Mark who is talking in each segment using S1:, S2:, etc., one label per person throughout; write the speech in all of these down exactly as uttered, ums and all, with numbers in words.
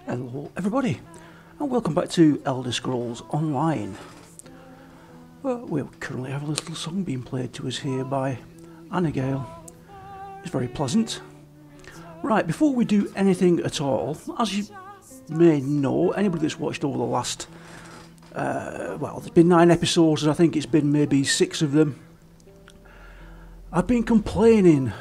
S1: Hello everybody, and welcome back to Elder Scrolls Online. Uh, we currently have a little song being played to us here by Annigale. It's very pleasant. Right, before we do anything at all, as you may know, anybody that's watched over the last, uh, well, there's been nine episodes and I think it's been maybe six of them, I've been complaining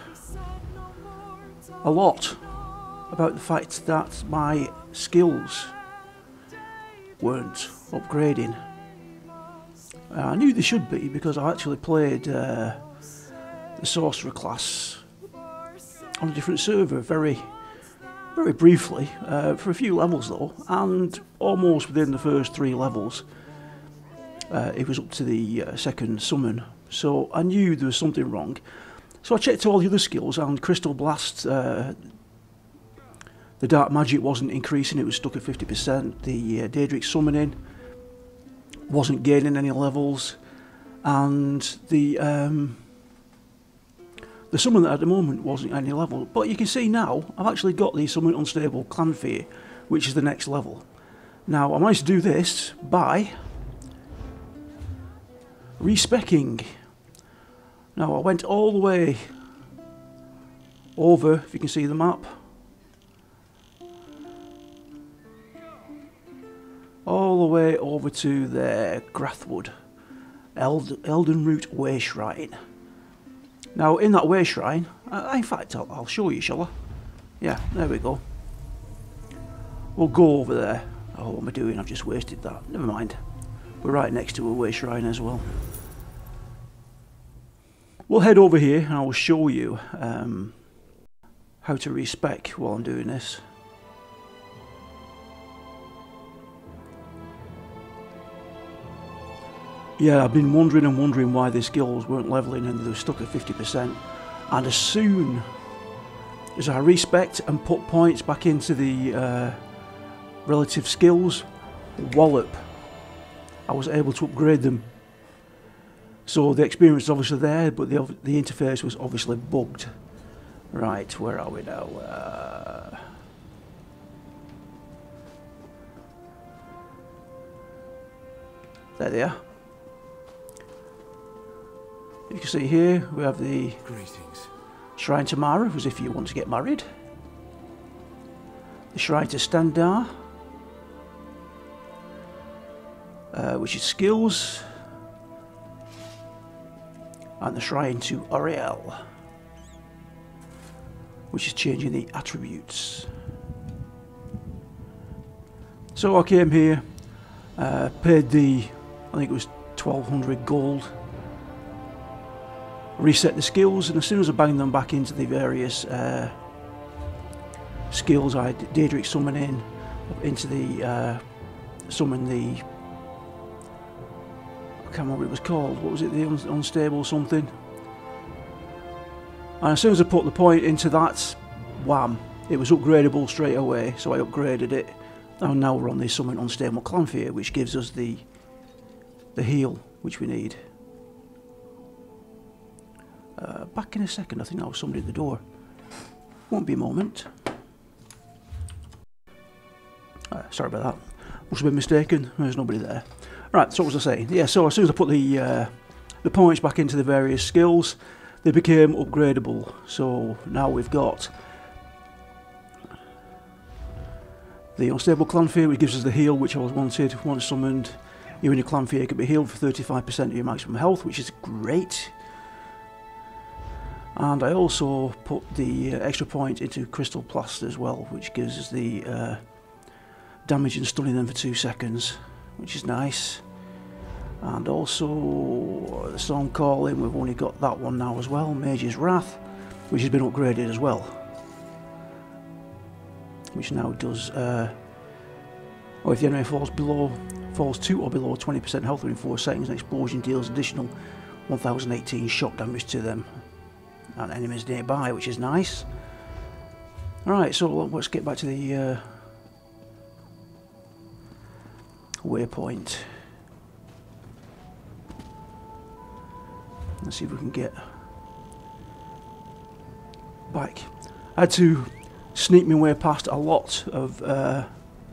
S1: a lot about the fact that my skills weren't upgrading. Uh, I knew they should be because I actually played uh, the sorcerer class on a different server very, very briefly, uh, for a few levels though, and almost within the first three levels uh, it was up to the uh, second summon, so I knew there was something wrong. So I checked all the other skills, and Crystal Blast, uh, the Dark Magic wasn't increasing, it was stuck at fifty percent. The uh, Daedric Summoning wasn't gaining any levels, and the um, the Summon at the moment wasn't any level. But you can see now, I've actually got the Summon Unstable Clanfear, which is the next level. Now, I managed to do this by respecking. Now, I went all the way over, if you can see the map, all the way over to there, Grathwood, Eld Eldenroot Way Shrine. Now, in that Way Shrine, uh, in fact, I'll, I'll show you, shall I? Yeah, there we go. We'll go over there. Oh, what am I doing? I've just wasted that. Never mind. We're right next to a Way Shrine as well. We'll head over here and I will show you um, how to respec while I'm doing this. Yeah, I've been wondering and wondering why the skills weren't levelling and they were stuck at fifty percent. And as soon as I respect and put points back into the uh, relative skills, wallop, I was able to upgrade them. So the experience is obviously there, but the, the interface was obviously bugged. Right, where are we now? Uh, there they are. You can see here we have the
S2: Greetings.
S1: Shrine to Mara, as if you want to get married. The Shrine to Standar, uh, which is skills. And the Shrine to Auriel, which is changing the attributes. So I came here, uh, paid the, I think it was twelve hundred gold, reset the skills, and as soon as I banged them back into the various uh, skills, I had Daedric Summoning into the, uh, summon the, I can't remember what it was called, what was it, the un unstable something, and as soon as I put the point into that, wham, it was upgradable straight away, so I upgraded it, and now we're on the Summon Unstable Clanfear, which gives us the, the heal which we need. Uh, back in a second, I think there was somebody at the door. Won't be a moment. Uh, sorry about that. Must have been mistaken. There's nobody there. Right. So what was I saying? Yeah. So as soon as I put the uh, the points back into the various skills, they became upgradable. So now we've got the Unstable Clanfear, which gives us the heal which I was wanted. Once summoned, you and your Clanfear can be healed for thirty-five percent of your maximum health, which is great. And I also put the uh, extra point into Crystal Blast as well, which gives us the uh, damage and stunning them for two seconds, which is nice. And also uh, the Storm Calling, we've only got that one now as well, Mage's Wrath, which has been upgraded as well. Which now does, uh, oh, if the enemy falls below, falls to or below twenty percent health within four seconds, an explosion deals additional one thousand eighteen shock damage to them and enemies nearby, which is nice. Alright, so let's get back to the uh, waypoint. Let's see if we can get back. I had to sneak my way past a lot of uh,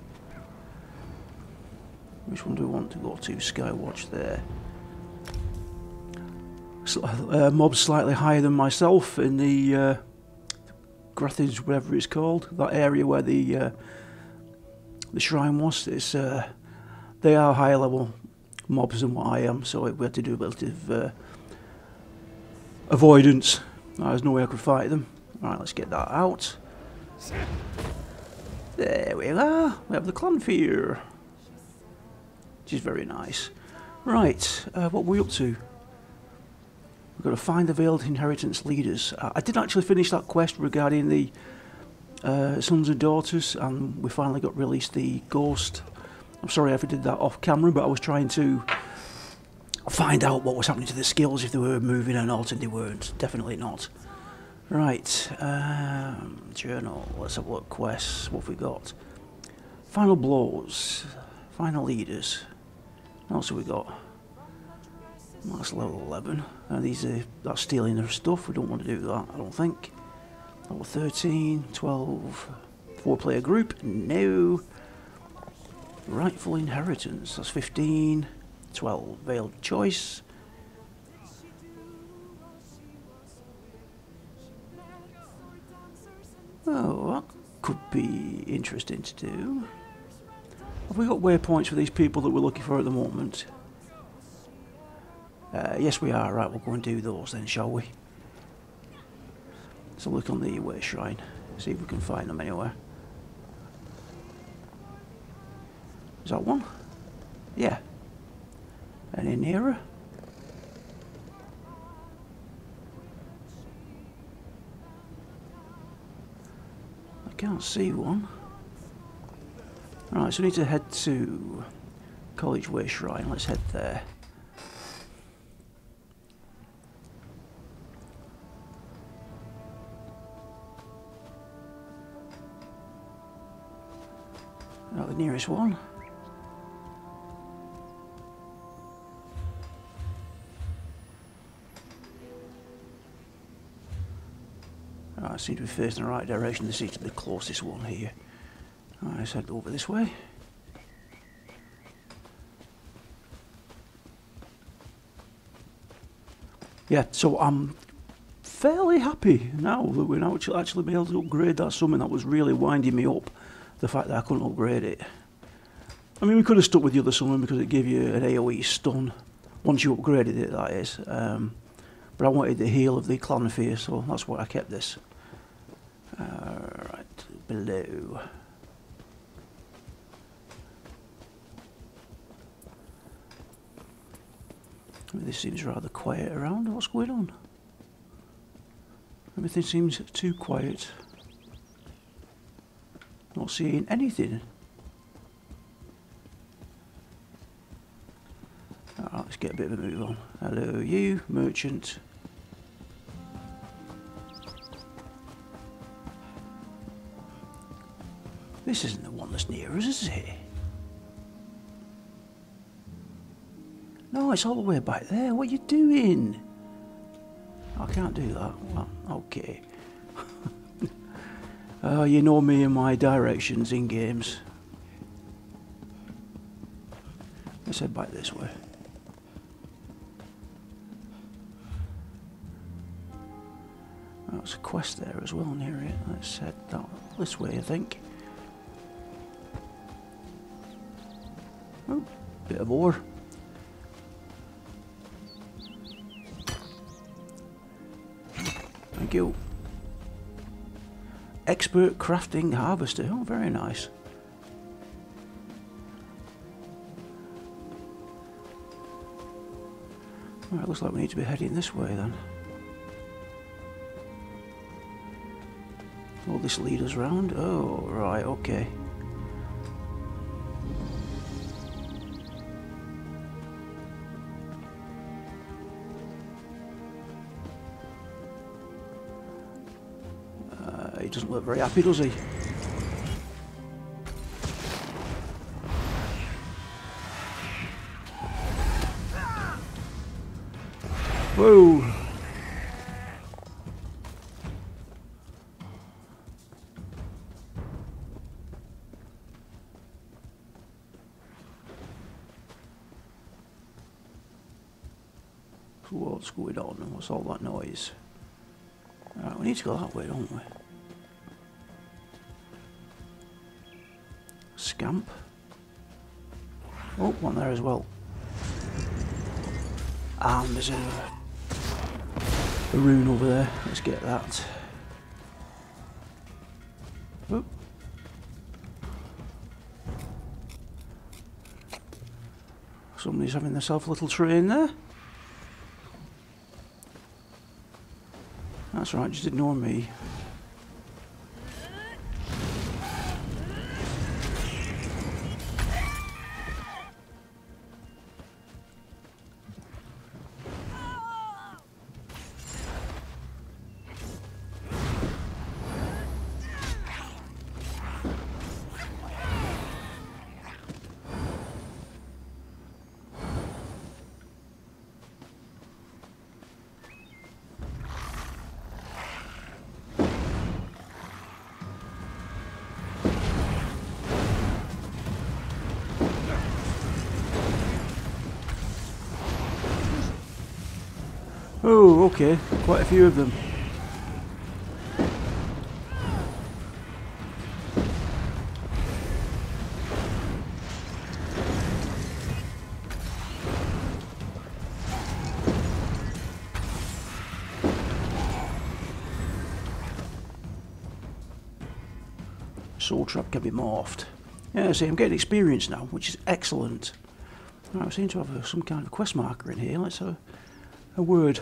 S1: Which one do we want to go to? Skywatch there. Uh, mobs slightly higher than myself in the uh, Grathins, whatever it's called, that area where the uh, the shrine was. It's uh, they are higher level mobs than what I am, so we had to do a bit of uh, avoidance. There's no way I could fight them. Right, let's get that out. There we are. We have the Clannfear, which is very nice. Right, uh, what are we up to? We've got to find the Veiled Inheritance leaders. Uh, I did actually finish that quest regarding the uh, sons and daughters, and we finally got released the ghost. I'm sorry if I did that off camera, but I was trying to find out what was happening to the skills, if they were moving or not, and they weren't. Definitely not. Right, um, journal. Let's have a look. Quests. What have we got? Final blows. Final leaders. What else have we got? That's level eleven. And these are that's stealing their stuff. We don't want to do that, I don't think. Level thirteen, twelve. Four player group. No. Rightful inheritance. That's fifteen. twelve. Veiled choice. Oh, that could be interesting to do. Have we got waypoints for these people that we're looking for at the moment? Uh, yes, we are. Right, we'll go and do those then, shall we? Let's look on the way shrine, see if we can find them anywhere. Is that one? Yeah. Any nearer? I can't see one. Alright, so we need to head to College Way Shrine. Let's head there. Not the nearest one. Right, I seem to be facing the right direction. This seems to be the closest one here. Right, let's head over this way. Yeah, so I'm fairly happy now that we're now actually be able to upgrade that summon. That was really winding me up, the fact that I couldn't upgrade it. I mean, we could have stuck with the other summon because it gave you an AoE stun once you upgraded it, that is. Um, but I wanted the heal of the Clannfear, so that's why I kept this. Uh, right, below. I mean, this seems rather quiet around. What's going on? Everything seems too quiet. Not seeing anything. Alright, let's get a bit of a move on. Hello, you, merchant. This isn't the one that's near us, is it? No, it's all the way back there. What are you doing? I can't do that. Well, okay. uh, you know me and my directions in games. Let's head back this way. There's a quest there as well near it. Let's head that this way, I think. Oh, bit of ore. Thank you. Expert crafting harvester. Oh, very nice. Alright, looks like we need to be heading this way then. Will this lead us round? Oh, right, okay. Uh, he doesn't look very happy, does he? Whoa! So what's going on and what's all that noise? Alright, we need to go that way, don't we? Scamp. Oh, one there as well. And there's a, a rune over there. Let's get that. Oop. Somebody's having themselves a little train there. That's right, just ignore me. Oh, okay, quite a few of them. Soul Trap can be morphed. Yeah, see, I'm getting experience now, which is excellent. Right, I seem to have a, some kind of quest marker in here. Let's have a, a word.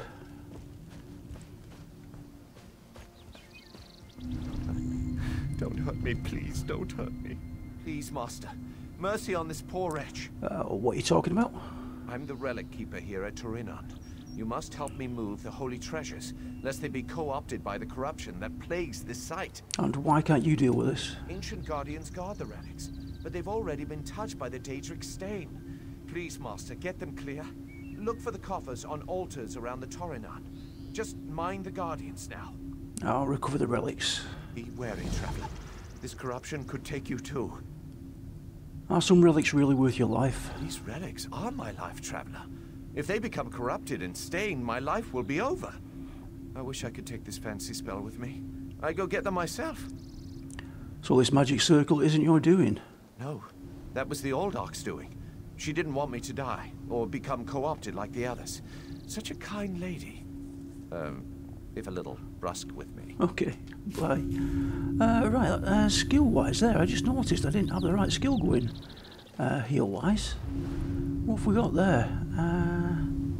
S2: Don't hurt me, please. Don't hurt me. Please, Master. Mercy on this poor wretch.
S1: Uh, what are you talking about?
S2: I'm the relic keeper here at Torinan. You must help me move the holy treasures, lest they be co-opted by the corruption that plagues this site.
S1: And why can't you deal with this?
S2: Ancient guardians guard the relics, but they've already been touched by the Daedric stain. Please, Master, get them clear. Look for the coffers on altars around the Torinan. Just mind the guardians now.
S1: I'll recover the relics.
S2: Be wary, traveler. This corruption could take you too.
S1: Are some relics really worth your life?
S2: These relics are my life, traveler. If they become corrupted and stained, my life will be over. I wish I could take this fancy spell with me. I go get them myself.
S1: So this magic circle isn't your doing?
S2: No, that was the old Ark's doing. She didn't want me to die, or become co-opted like the others. Such a kind lady. Um, if a little brusque with me.
S1: Okay, bye. Uh, right, uh, skill-wise there, I just noticed I didn't have the right skill going. Uh, heal-wise. What have we got there? Uh...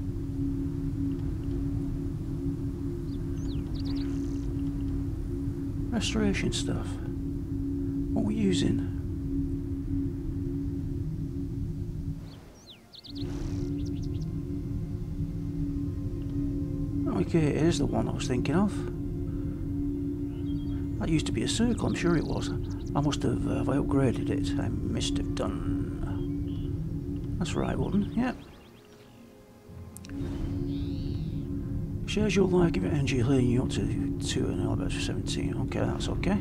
S1: Restoration stuff. What are we using? Okay, it is the one I was thinking of. That used to be a circle, I'm sure it was. I must have, uh, have I upgraded it? I must have done. That's the right one, yeah. Shares your life, give it energy, healing you up to two and all about seventeen. Okay, that's okay.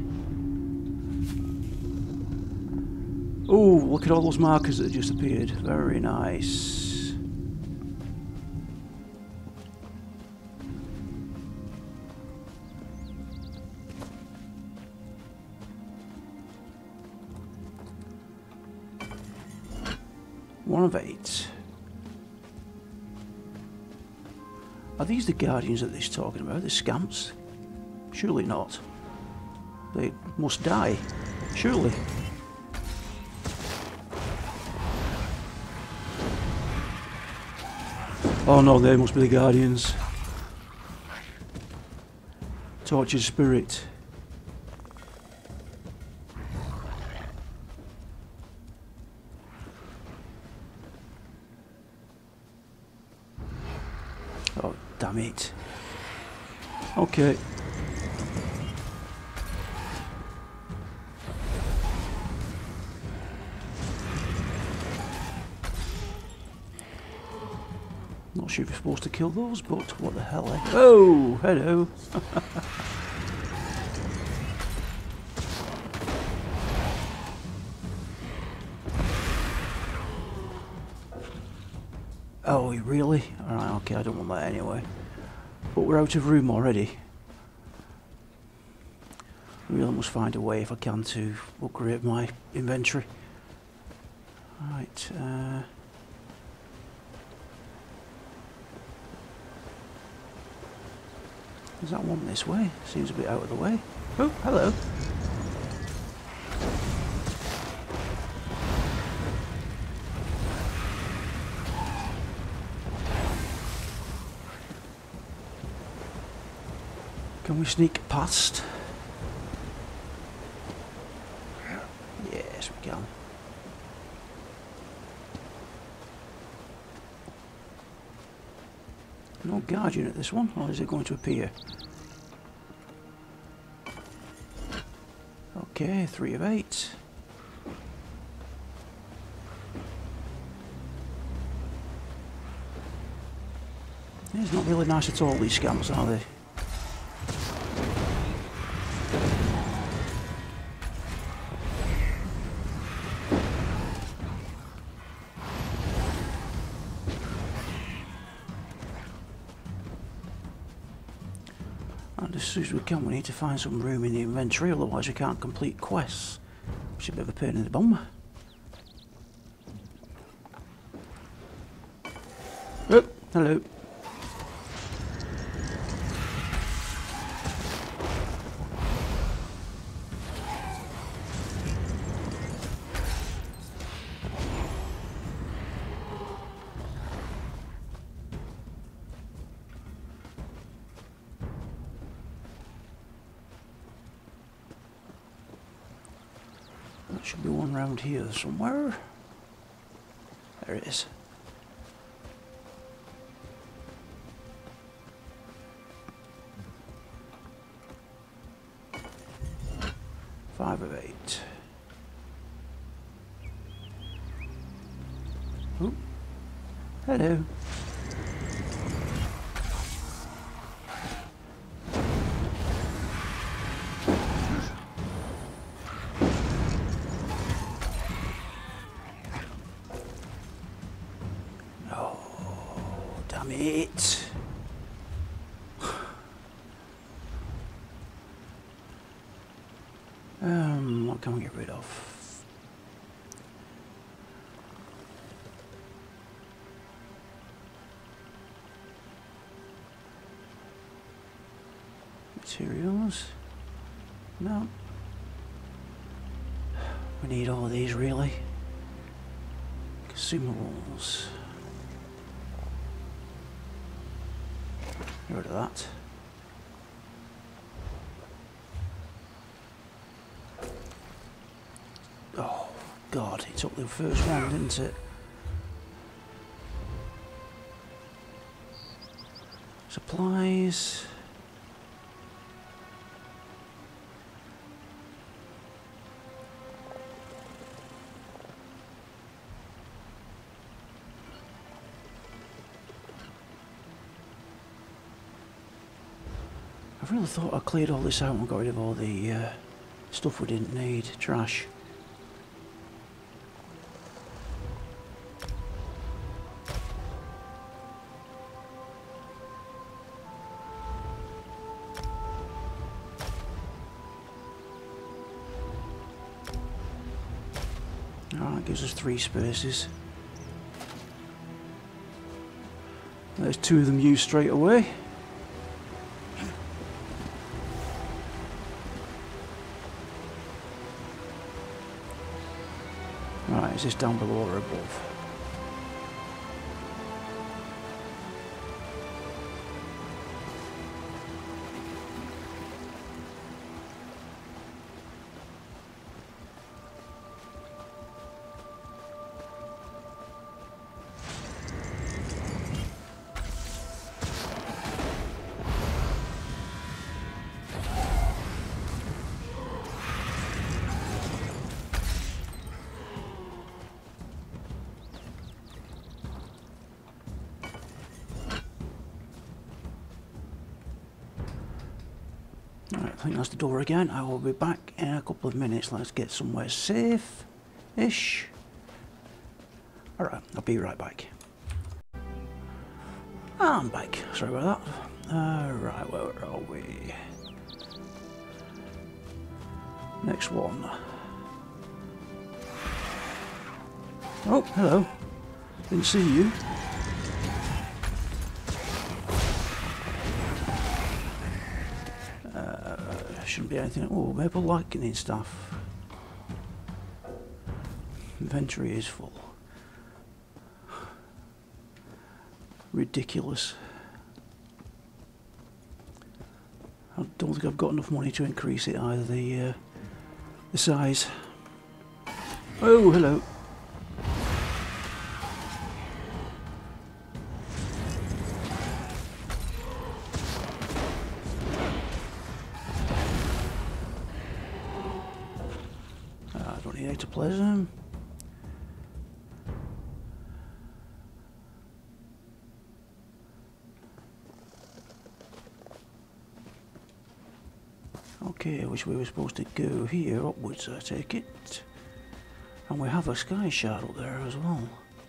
S1: Oh, look at all those markers that just appeared. Very nice. One of eight. Are these the guardians that they're talking about? The scamps? Surely not. They must die. Surely. Oh no, they must be the guardians. Tortured spirit. Oh, damn it. Okay. Not sure if you're supposed to kill those, but what the hell, eh? Oh, hello. Oh, really? Alright, okay, I don't want that anyway. But we're out of room already. I really must find a way if I can to upgrade my inventory. Right, uh... Is that one this way? Seems a bit out of the way. Oh, hello. Can we sneak past? Yes, we can. No guardian at this one, or is it going to appear? Okay, three of eight. It's not really nice at all, these scamps, are they? And as soon as we can, we need to find some room in the inventory, otherwise we can't complete quests. Which is a bit of a pain in the bum. Oh, hello. There should be one round here somewhere. There it is. Five of eight. Oh, hello. Damn it. Um, what can we get rid of? Materials? No. We need all of these really. Consumables. Get rid of that. Oh God, it took the first one, didn't it? Supplies. I really thought I cleared all this out and got rid of all the uh, stuff we didn't need. Trash. Alright, gives us three spaces. There's two of them used straight away. Right, is this down below or above? Alright, I think that's the door again. I will be back in a couple of minutes. Let's get somewhere safe-ish. Alright, I'll be right back. I'm back. Sorry about that. Uh, right, where are we? Next one. Oh, hello. Didn't see you. Uh, shouldn't be anything. Oh, maple lightning staff. Inventory is full. Ridiculous. I don't think I've got enough money to increase it either, the, uh, the size. Oh, hello. I don't need ectoplasm. Okay, which way we're supposed to go? Here, upwards, I take it. And we have a sky shard up there as well.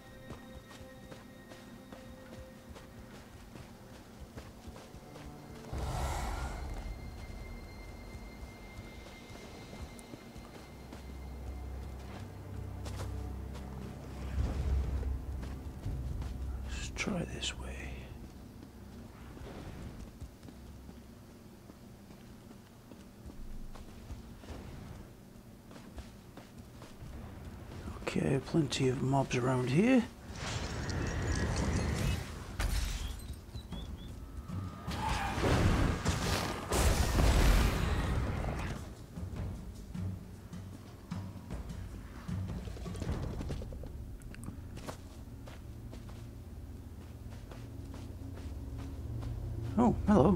S1: Let's try this way. Okay, plenty of mobs around here. Oh, hello.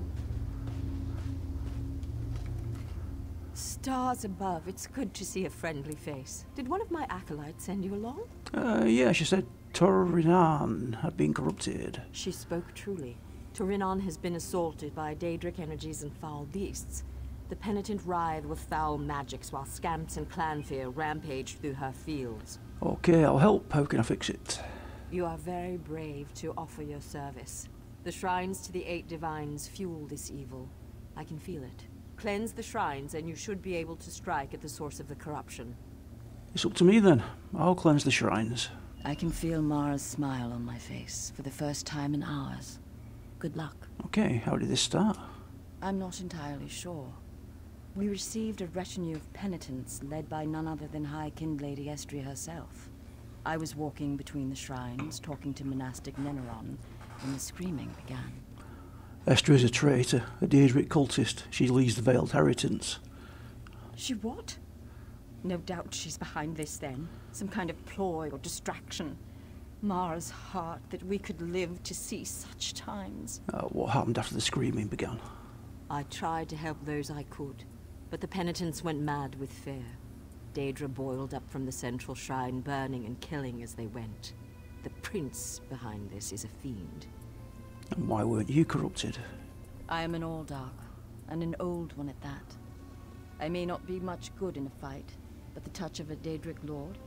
S3: Stars above, it's good to see a friendly face. Did one of my acolytes send you along?
S1: Uh, yeah, she said Torinan had been corrupted.
S3: She spoke truly. Torinan has been assaulted by Daedric energies and foul beasts. The penitent writhe with foul magics while scamps and clanfear rampage through her fields.
S1: Okay, I'll help. How can I fix it?
S3: You are very brave to offer your service. The shrines to the eight divines fuel this evil. I can feel it. Cleanse the shrines and you should be able to strike at the source of the corruption.
S1: It's up to me then. I'll cleanse the shrines.
S4: I can feel Mara's smile on my face for the first time in hours. Good luck.
S1: Okay, how did this start?
S4: I'm not entirely sure. We received a retinue of penitents led by none other than High Kind Lady Estria herself. I was walking between the shrines, talking to monastic Neneron, when the screaming began.
S1: Estria is a traitor, a Daedric cultist. She leads the Veiled Inheritance.
S4: She what? No doubt she's behind this then. Some kind of ploy or distraction. Mara's heart that we could live to see such times.
S1: Uh, what happened after the screaming began?
S3: I tried to help those I could, but the penitents went mad with fear. Daedra boiled up from the central shrine, burning and killing as they went. The prince behind this is a fiend.
S1: And why weren't you corrupted?
S4: I am an Alldark, and an old one at that. I may not be much good in a fight, but the touch of a Daedric lord?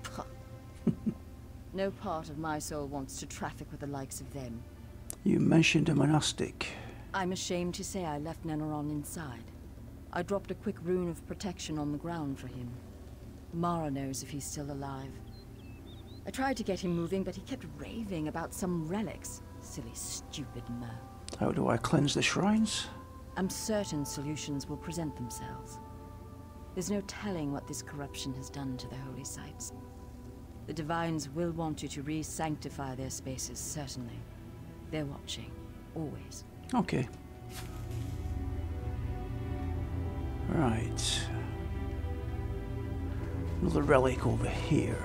S4: No part of my soul wants to traffic with the likes of them.
S1: You mentioned a monastic.
S4: I'm ashamed to say I left Neneron inside. I dropped a quick rune of protection on the ground for him. Mara knows if he's still alive. I tried to get him moving, but he kept raving about some relics. Silly, stupid mer.
S1: How do I cleanse the shrines?
S4: I'm certain solutions will present themselves. There's no telling what this corruption has done to the holy sites. The Divines will want you to re-sanctify their spaces, certainly. They're watching, always.
S1: Okay. Right. Another relic over here.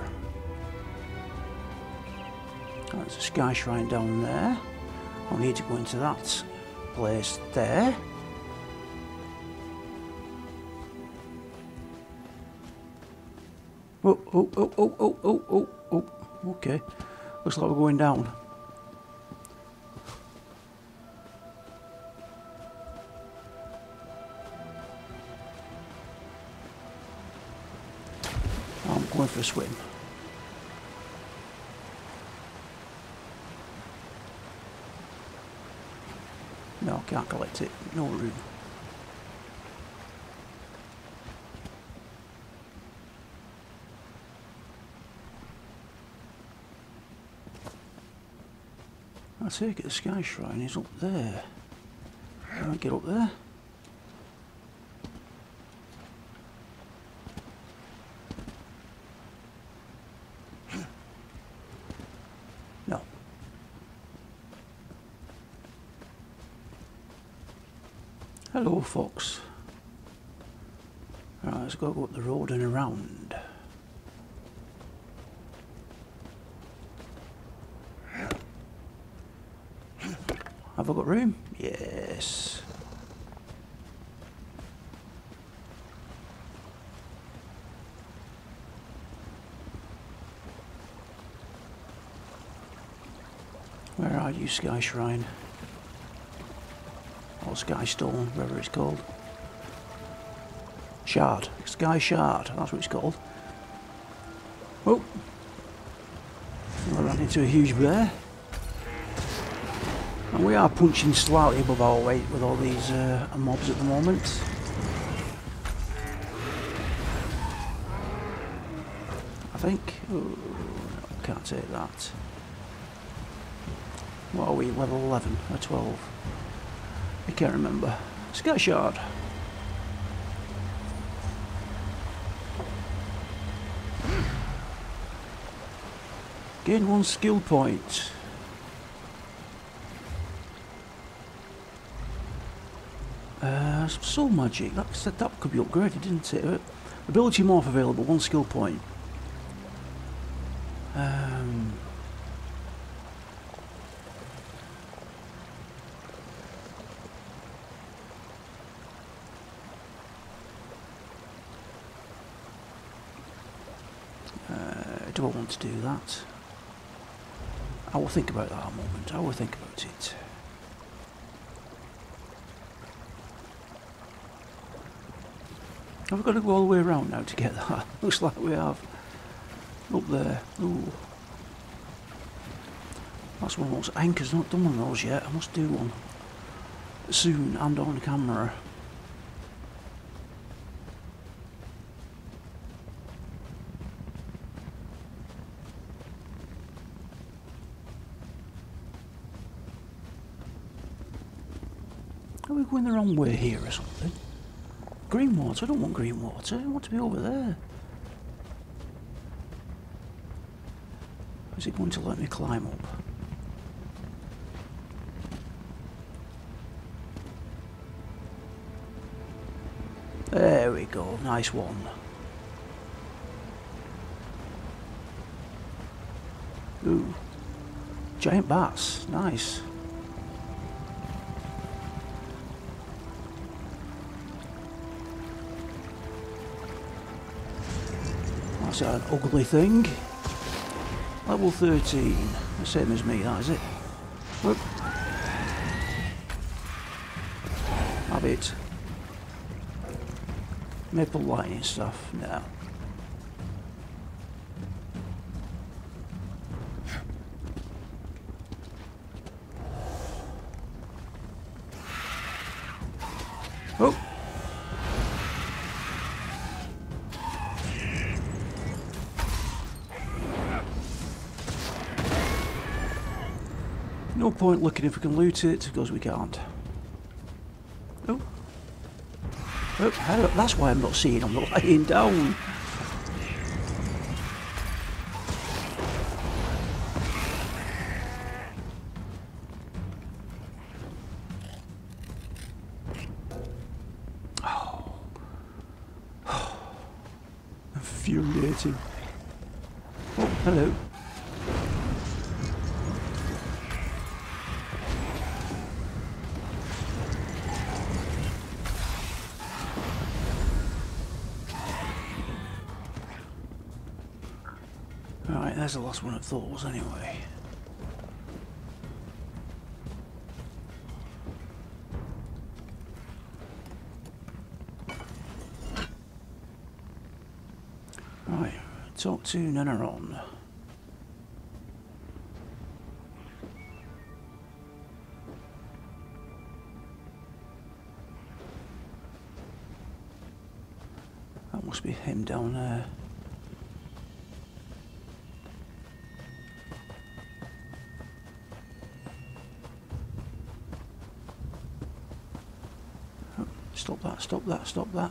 S1: There's a sky shrine down there. I'll need to go into that place there. Oh, oh, oh, oh, oh, oh, oh, oh. Okay. Looks like we're going down. I'm going for a swim. Can't collect it. No room. I take it the Sky Shrine is up there. Can I get up there? No. Hello, Fox. Right, let's go up the road and around. Have I got room? Yes. Where are you, Sky Shrine? Or Sky Stone, whatever it's called. Shard. Sky Shard, that's what it's called. Oh! I ran into a huge bear. And we are punching slightly above our weight with all these uh, mobs at the moment. I think. Oh, no, can't take that. What are we? Level eleven or twelve? I can't remember. Sky Shard. Gain one skill point. Uh, soul magic, that's, that, that could be upgraded, didn't it? Ability morph available, one skill point. Um, uh, do I want to do that? I will think about that a moment, I will think about it. Have we got to go all the way around now to get that? Looks like we have. Up there. Ooh. That's one of those. Anchor's not done one of those yet. I must do one. Soon and on camera. Are we going the wrong way here or something? Green water? I don't want green water. I want to be over there. Is it going to let me climb up? There we go. Nice one. Ooh. Giant bats. Nice. That's an ugly thing. Level thirteen. The same as me, that is it. Whoop. Have it. Maple lightning stuff. No. Oh. No point looking if we can loot it, because we can't. Oh. Oh, how, that's why I'm not seeing I'm not lying down. Oh. Infuriating. Oh, hello. Right, there's the last one of those anyway. Right, talk to Neneron. Must be him down there. Oh, stop that, stop that, stop that.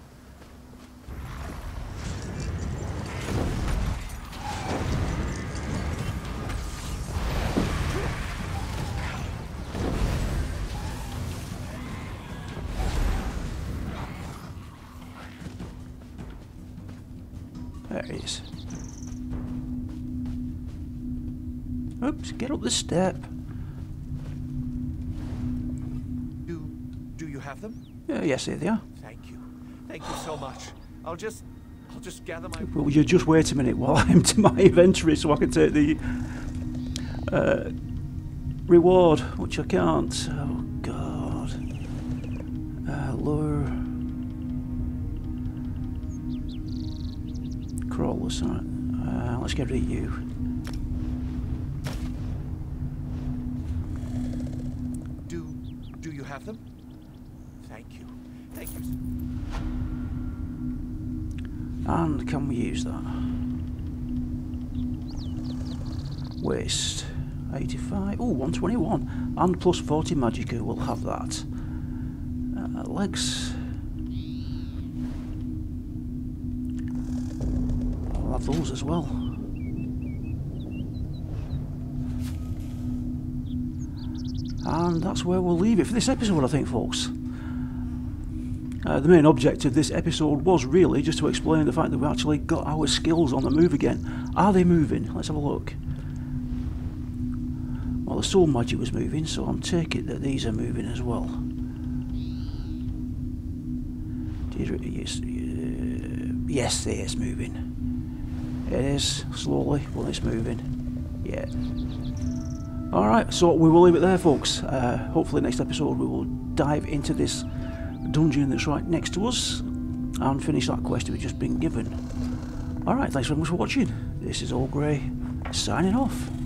S1: There he is. Oops, get up the step.
S2: Do... do you have them?
S1: Uh, yes, here they are.
S2: Thank you. Thank you so much. I'll just... I'll just gather my...
S1: Well, you just wait a minute while I empty my inventory so I can take the uh, reward, which I can't. Oh, God. Uh, lure. Crawlers, alright. Uh, let's get rid of you.
S2: Do... do you have them? Thank you. Thank you.
S1: And can we use that? Waste. eighty-five. Oh, one twenty-one. And plus forty magicka, we'll have that. Uh, legs. I'll have those as well. And that's where we'll leave it for this episode, I think, folks. Uh, the main object of this episode was really just to explain the fact that we actually got our skills on the move again. Are they moving? Let's have a look. Well, the soul magic was moving, so I'm taking it that these are moving as well. Yes, uh, yes, it is moving. It is, slowly, but it's moving. Yeah. Alright, so we will leave it there, folks. Uh, hopefully next episode we will dive into this dungeon that's right next to us and finish that quest we've just been given. Alright, thanks very much for watching. This is Old Grey, signing off.